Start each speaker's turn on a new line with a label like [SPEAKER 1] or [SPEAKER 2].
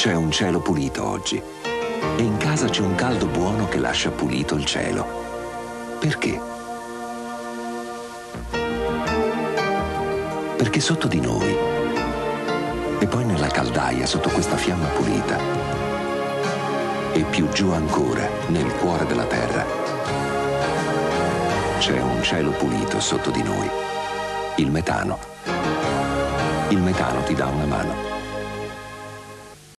[SPEAKER 1] C'è un cielo pulito oggi e in casa c'è un caldo buono che lascia pulito il cielo. Perché? Perché sotto di noi e poi nella caldaia sotto questa fiamma pulita e più giù ancora nel cuore della terra c'è un cielo pulito sotto di noi. Il metano. Il metano ti dà una mano.